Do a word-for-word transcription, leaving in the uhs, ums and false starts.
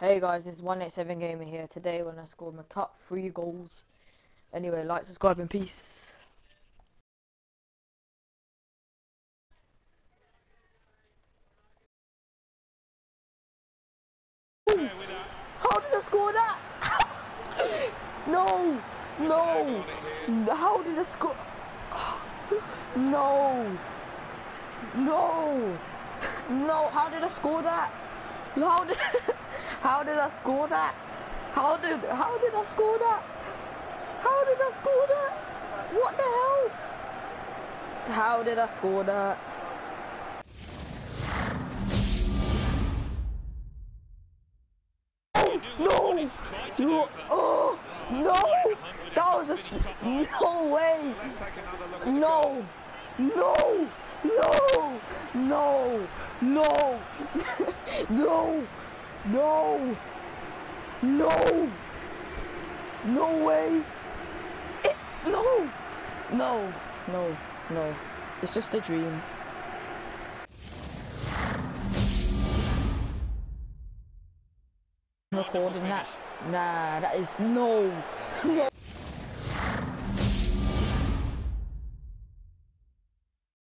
Hey guys, this is one eighty-seven Gamer here. Today when I scored my top three goals. Anyway, like, subscribe, and peace. How did I score that? No! No! How did I score? No! No! No! How did I score that? How did How did I score that? How did How did I score that? How did I score that? What the hell? How did I score that? No! No! Oh! No! That was a... No way! No! No! No! No! No! No! No! No! No way! It, no! No! No! No! It's just a dream. Recording that? Nah, that is no! No!